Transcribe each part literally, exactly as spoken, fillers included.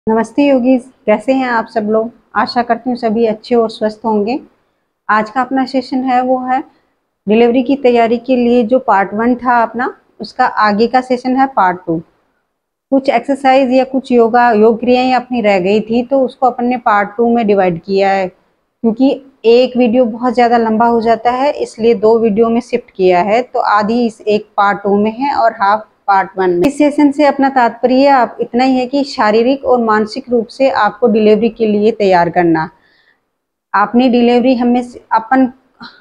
नमस्ते योगीज, कैसे हैं आप सब लोग। आशा करती हूँ सभी अच्छे और स्वस्थ होंगे। आज का अपना सेशन है वो है डिलीवरी की तैयारी के लिए। जो पार्ट वन था अपना, उसका आगे का सेशन है पार्ट टू। कुछ एक्सरसाइज या कुछ योगा योग क्रियाएं अपनी रह गई थी, तो उसको अपन ने पार्ट टू में डिवाइड किया है। क्योंकि एक वीडियो बहुत ज़्यादा लंबा हो जाता है, इसलिए दो वीडियो में शिफ्ट किया है। तो आधी इस एक पार्ट टू में है और हाफ पार्ट वन में। इस सेशन से अपना तात्पर्य आप इतना ही है कि शारीरिक और मानसिक रूप से आपको डिलीवरी के लिए तैयार करना। आपने डिलीवरी हमेशा अपन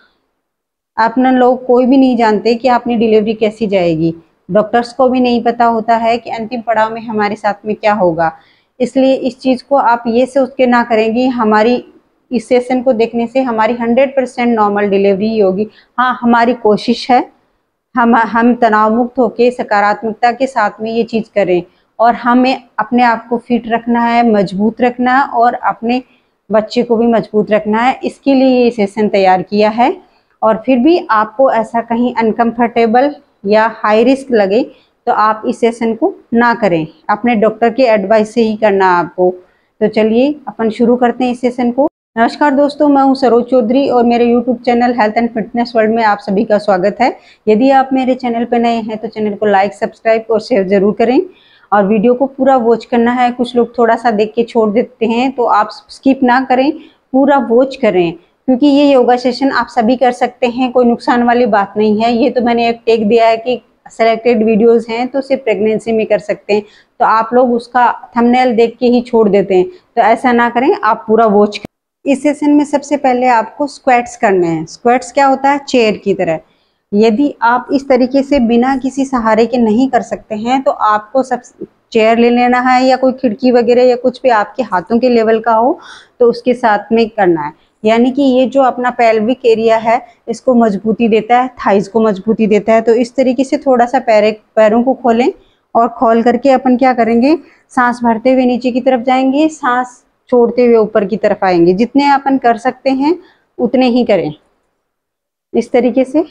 अपना लोग कोई भी नहीं जानते कि आपने डिलीवरी कैसी जाएगी। डॉक्टर्स को भी नहीं पता होता है कि अंतिम पड़ाव में हमारे साथ में क्या होगा। इसलिए इस चीज़ को आप ये सोच के ना करेंगी हमारी इस सेशन को देखने से हमारी हंड्रेड परसेंट नॉर्मल डिलीवरी होगी। हाँ, हमारी कोशिश है हम हम तनाव मुक्त होकर सकारात्मकता के साथ में ये चीज़ करें। और हमें अपने आप को फिट रखना है, मजबूत रखना है और अपने बच्चे को भी मजबूत रखना है। इसके लिए ये सेशन तैयार किया है। और फिर भी आपको ऐसा कहीं अनकंफर्टेबल या हाई रिस्क लगे तो आप इस सेशन को ना करें। अपने डॉक्टर के एडवाइस से ही करना आपको। तो चलिए अपन शुरू करते हैं इस सेशन को। नमस्कार दोस्तों, मैं हूं सरोज चौधरी और मेरे YouTube channel health and fitness world में आप सभी का स्वागत है। यदि आप मेरे चैनल पर नए हैं तो चैनल को लाइक, सब्सक्राइब और शेयर जरूर करें। और वीडियो को पूरा वॉच करना है। कुछ लोग थोड़ा सा देख के छोड़ देते हैं, तो आप स्किप ना करें, पूरा वॉच करें। क्योंकि ये योगा सेशन आप सभी कर सकते हैं, कोई नुकसान वाली बात नहीं है। ये तो मैंने एक टेक दिया है कि सेलेक्टेड वीडियोस हैं तो सिर्फ प्रेगनेंसी में कर सकते हैं, तो आप लोग उसका थंबनेल देख के ही छोड़ देते हैं। तो ऐसा ना करें, आप पूरा वॉच करें। इस सेशन में सबसे पहले आपको स्क्वाट्स करने हैं। स्क्वाट्स क्या होता है? चेयर की तरह। यदि आप इस तरीके से बिना किसी सहारे के नहीं कर सकते हैं तो आपको सब चेयर ले लेना है, या कोई खिड़की वगैरह या कुछ भी आपके हाथों के लेवल का हो तो उसके साथ में करना है। यानी कि ये जो अपना पेल्विक एरिया है इसको मजबूती देता है, थाइज को मजबूती देता है। तो इस तरीके से थोड़ा सा पैर पैरों को खोलें और खोल करके अपन क्या करेंगे, सांस भरते हुए नीचे की तरफ जाएंगे, सांस छोड़ते हुए ऊपर की तरफ आएंगे। जितने अपन कर सकते हैं उतने ही करें इस तरीके से।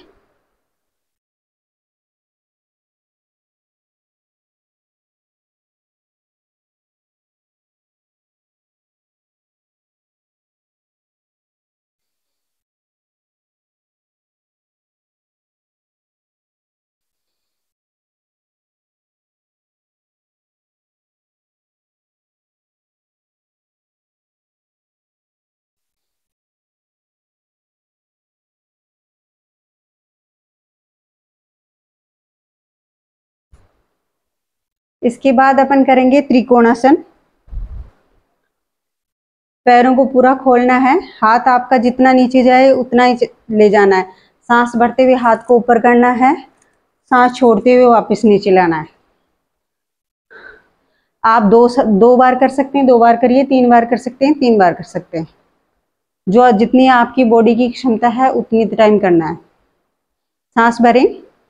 इसके बाद अपन करेंगे त्रिकोणासन। पैरों को पूरा खोलना है, हाथ आपका जितना नीचे जाए उतना ही ले जाना है। सांस भरते हुए हाथ को ऊपर करना है, सांस छोड़ते हुए वापस नीचे लाना है। आप दो दो बार कर सकते हैं, दो बार करिए, तीन बार कर सकते हैं, तीन बार कर सकते हैं। जो जितनी आपकी बॉडी की क्षमता है उतनी टाइम करना है। सांस भरें,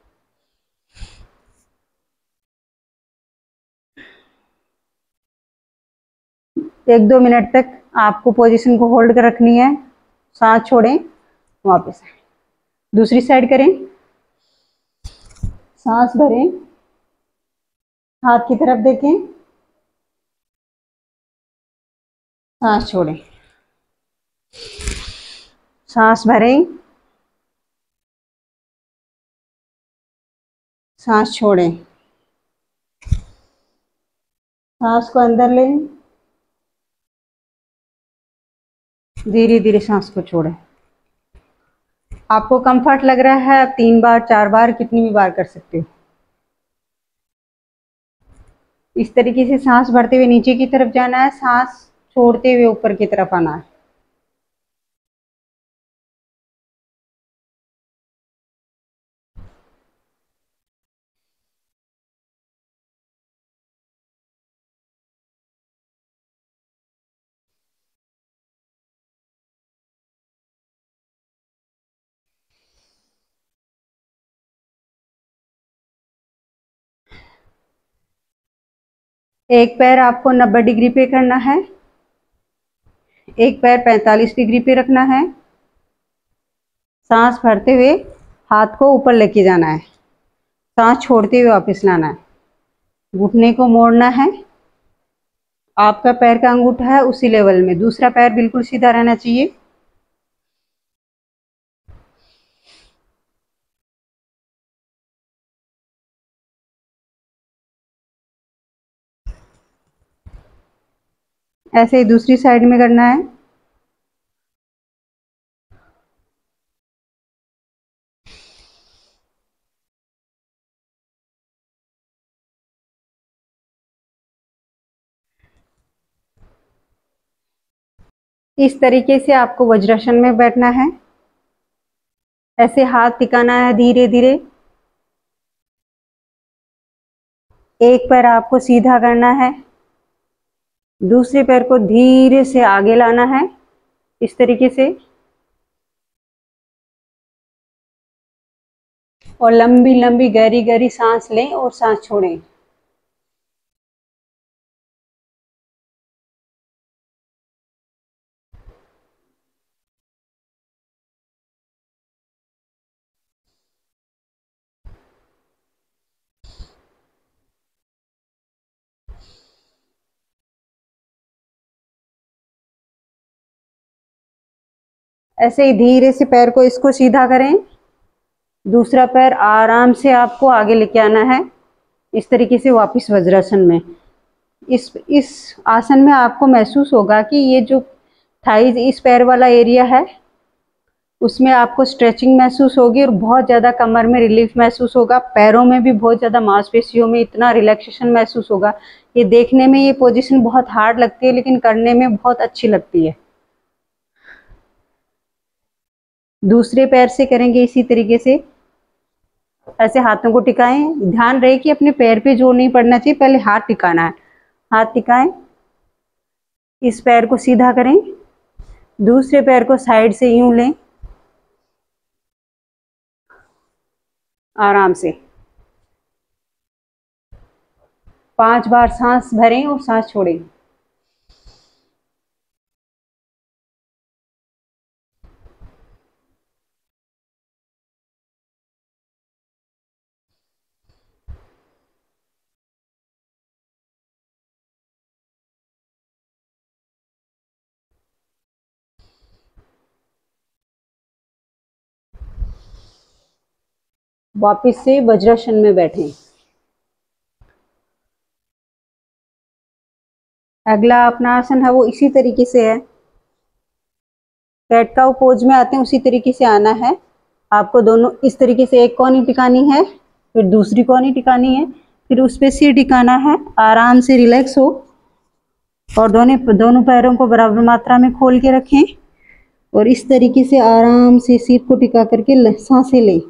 एक दो मिनट तक आपको पोजीशन को होल्ड कर रखनी है। सांस छोड़ें, वापस आए। दूसरी साइड करें, सांस भरें, हाथ की तरफ देखें, सांस छोड़ें, सांस भरें, सांस छोड़ें, सांस को अंदर लें, धीरे धीरे सांस को छोड़ें। आपको कंफर्ट लग रहा है, आप तीन बार, चार बार, कितनी भी बार कर सकते हो। इस तरीके से सांस भरते हुए नीचे की तरफ जाना है, सांस छोड़ते हुए ऊपर की तरफ आना है। एक पैर आपको नब्बे डिग्री पे करना है, एक पैर पैंतालीस डिग्री पे रखना है। सांस भरते हुए हाथ को ऊपर लेके जाना है, सांस छोड़ते हुए वापस लाना है। घुटने को मोड़ना है आपका पैर का अंगूठा है उसी लेवल में, दूसरा पैर बिल्कुल सीधा रहना चाहिए। ऐसे ही दूसरी साइड में करना है। इस तरीके से आपको वज्रासन में बैठना है। ऐसे हाथ टिकाना है धीरे धीरे। एक पैर आपको सीधा करना है, दूसरे पैर को धीरे से आगे लाना है इस तरीके से, और लंबी लंबी गहरी गहरी सांस लें और सांस छोड़ें। ऐसे ही धीरे से पैर को इसको सीधा करें, दूसरा पैर आराम से आपको आगे लेके आना है इस तरीके से वापस वज्रासन में। इस इस आसन में आपको महसूस होगा कि ये जो थाइज इस पैर वाला एरिया है उसमें आपको स्ट्रेचिंग महसूस होगी और बहुत ज़्यादा कमर में रिलीफ महसूस होगा। पैरों में भी बहुत ज़्यादा मांसपेशियों में इतना रिलैक्सेशन महसूस होगा। ये देखने में ये पोजीशन बहुत हार्ड लगती है लेकिन करने में बहुत अच्छी लगती है। दूसरे पैर से करेंगे इसी तरीके से। ऐसे हाथों को टिकाएं, ध्यान रहे कि अपने पैर पे जोर नहीं पड़ना चाहिए, पहले हाथ टिकाना है। हाथ टिकाएं, इस पैर को सीधा करें, दूसरे पैर को साइड से यूं लें आराम से। पांच बार सांस भरें और सांस छोड़ें। वापस से वज्रासन में बैठें। अगला अपना आसन है वो इसी तरीके से है। कैट काउ पोज में आते हैं उसी तरीके से आना है। आपको दोनों इस तरीके से एक कोहनी टिकानी है, फिर दूसरी कोहनी टिकानी है, फिर उस पे सिर टिकाना है। आराम से रिलैक्स हो और दोनों दोनों पैरों को बराबर मात्रा में खोल के रखें और इस तरीके से आराम से सिर को टिका करके सांसें लें।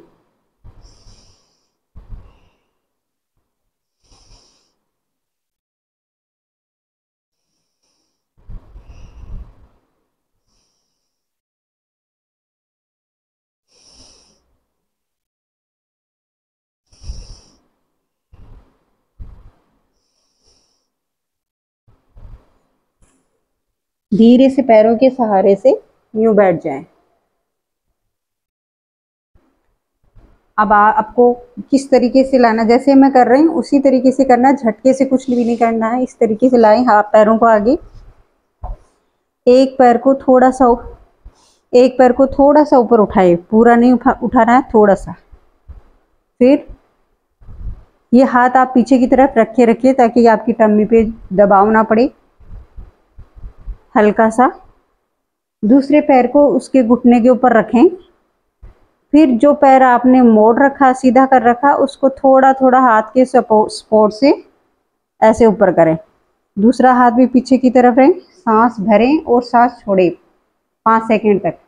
धीरे से पैरों के सहारे से यूं बैठ जाएं। अब आपको किस तरीके से लाना, जैसे मैं कर रही हूँ उसी तरीके से करना, झटके से कुछ भी नहीं करना है। इस तरीके से लाएं हाथ पैरों को आगे, एक पैर को थोड़ा सा एक पैर को थोड़ा सा ऊपर उठाए, पूरा नहीं उठा उठाना है, थोड़ा सा। फिर ये हाथ आप पीछे की तरफ रखे रखिए ताकि आपकी टम्मी पे दबाव ना पड़े, हल्का सा। दूसरे पैर को उसके घुटने के ऊपर रखें। फिर जो पैर आपने मोड़ रखा, सीधा कर रखा, उसको थोड़ा थोड़ा हाथ के सपोर्ट सपोर्ट से ऐसे ऊपर करें। दूसरा हाथ भी पीछे की तरफ रहे। सांस भरें और सांस छोड़ें पाँच सेकंड तक।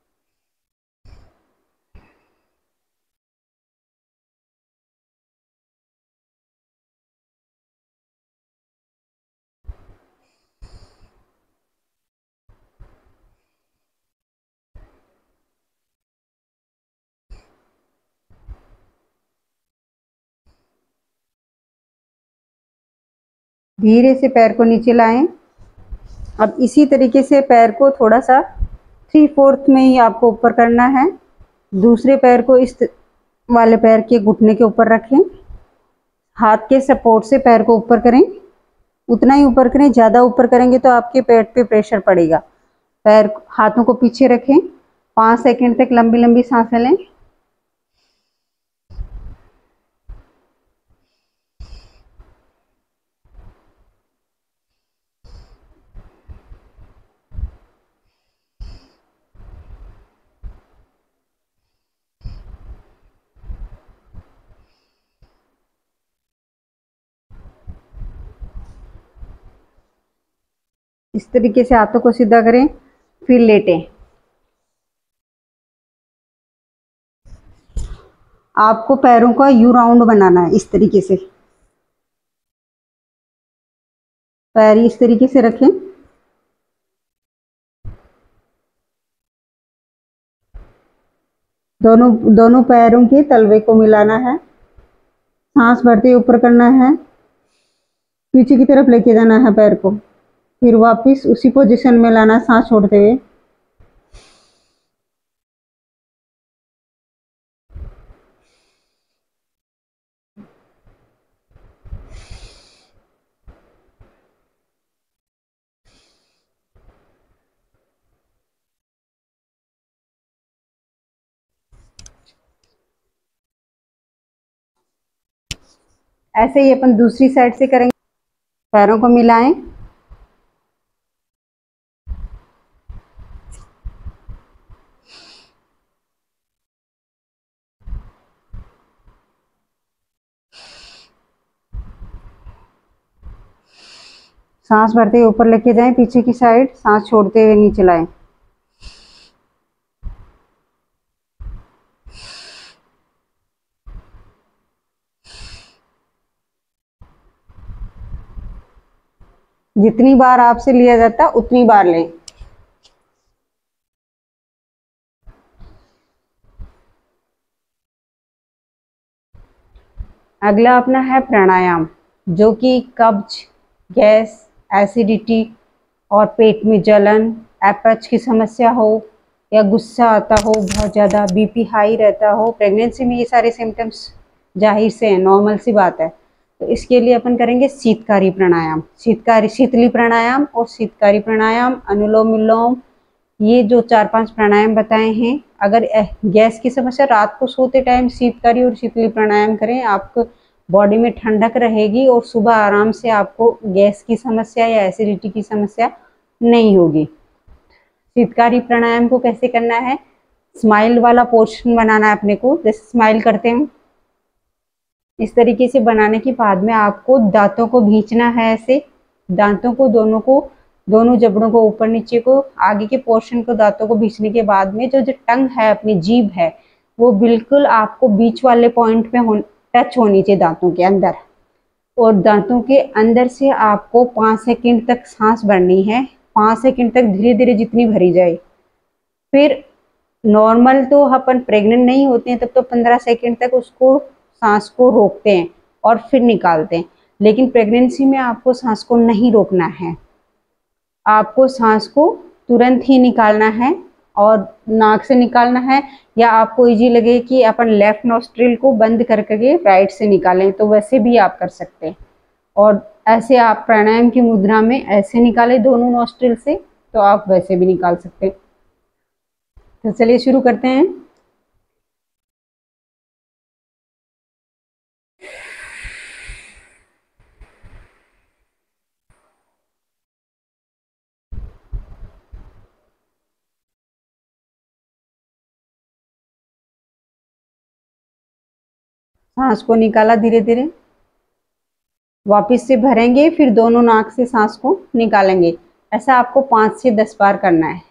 धीरे से पैर को नीचे लाएं। अब इसी तरीके से पैर को थोड़ा सा थ्री फोर्थ में ही आपको ऊपर करना है। दूसरे पैर को इस वाले पैर के घुटने के ऊपर रखें, हाथ के सपोर्ट से पैर को ऊपर करें। उतना ही ऊपर करें, ज़्यादा ऊपर करेंगे तो आपके पेट पे प्रेशर पड़ेगा। पैर हाथों को पीछे रखें, पाँच सेकंड तक लंबी लंबी सांसें लें। इस तरीके से हाथों को सीधा करें, फिर लेटें। आपको पैरों का यू राउंड बनाना है। इस तरीके से पैर इस तरीके से रखें, दोनों दोनों पैरों के तलवे को मिलाना है, सांस भरते ऊपर करना है, पीछे की तरफ लेके जाना है पैर को, फिर वापस उसी पोजीशन में लाना है सांस छोड़ते हुए। ऐसे ही अपन दूसरी साइड से करेंगे। पैरों को मिलाएं, सांस भरते हुए ऊपर लेके जाएं, पीछे की साइड सांस छोड़ते हुए नीचे लाएं। जितनी बार आपसे लिया जाता है उतनी बार लें। अगला अपना है प्राणायाम, जो कि कब्ज, गैस, एसिडिटी और पेट में जलन, एपच की समस्या हो, या गुस्सा आता हो बहुत ज़्यादा, बीपी हाई रहता हो। प्रेगनेंसी में ये सारे सिम्टम्स जाहिर से हैं, नॉर्मल सी बात है। तो इसके लिए अपन करेंगे शीतकारी प्राणायाम, शीतकारी शीतली प्राणायाम और शीतकारी प्राणायाम, अनुलोम विलोम। ये जो चार पांच प्राणायाम बताए हैं, अगर गैस की समस्या, रात को सोते टाइम शीतकारी और शीतली प्राणायाम करें, आपको बॉडी में ठंडक रहेगी और सुबह आराम से आपको गैस की समस्या या एसिडिटी की समस्या नहीं होगी। शीतकारी प्राणायाम को कैसे करना है, स्माइल वाला पोर्शन बनाना है अपने को, जैसे स्माइल करते हैं इस तरीके से बनाने के बाद में आपको दांतों को भींचना है। ऐसे दांतों को दोनों को दोनों जबड़ों को ऊपर नीचे को आगे के पोर्शन को दांतों को भींचने के बाद में जो जो टंग है, अपनी जीभ है, वो बिल्कुल आपको बीच वाले पॉइंट पे हो, टच होनी चाहिए दांतों के अंदर। और दांतों के अंदर से आपको पाँच सेकंड तक सांस भरनी है, पाँच सेकंड तक धीरे धीरे जितनी भरी जाए। फिर नॉर्मल तो अपन प्रेग्नेंट नहीं होते हैं तब तो पंद्रह सेकंड तक उसको सांस को रोकते हैं और फिर निकालते हैं, लेकिन प्रेगनेंसी में आपको सांस को नहीं रोकना है, आपको सांस को तुरंत ही निकालना है और नाक से निकालना है। या आपको इजी लगे कि अपन लेफ्ट नॉस्ट्रिल को बंद कर करके राइट से निकालें तो वैसे भी आप कर सकते हैं। और ऐसे आप प्राणायाम की मुद्रा में ऐसे निकालें दोनों नॉस्ट्रिल से, तो आप वैसे भी निकाल सकते हैं। तो चलिए शुरू करते हैं। सांस को निकाला धीरे धीरे, वापस से भरेंगे, फिर दोनों नाक से सांस को निकालेंगे। ऐसा आपको पाँच से दस बार करना है।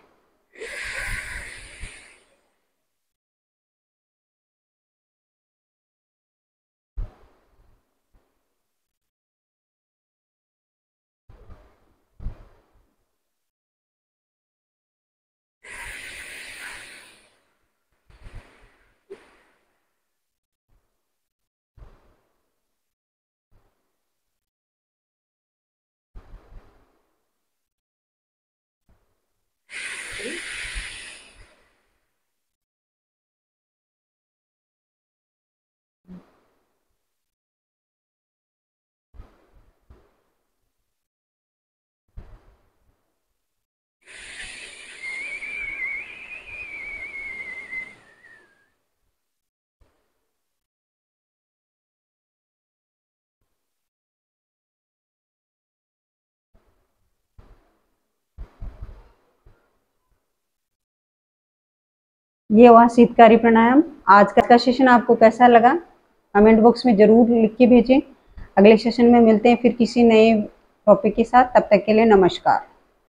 ये हुआ शीतकारी प्राणायाम। आज का सेशन आपको कैसा लगा कमेंट बॉक्स में जरूर लिख के भेजें। अगले सेशन में मिलते हैं फिर किसी नए टॉपिक के साथ। तब तक के लिए नमस्कार।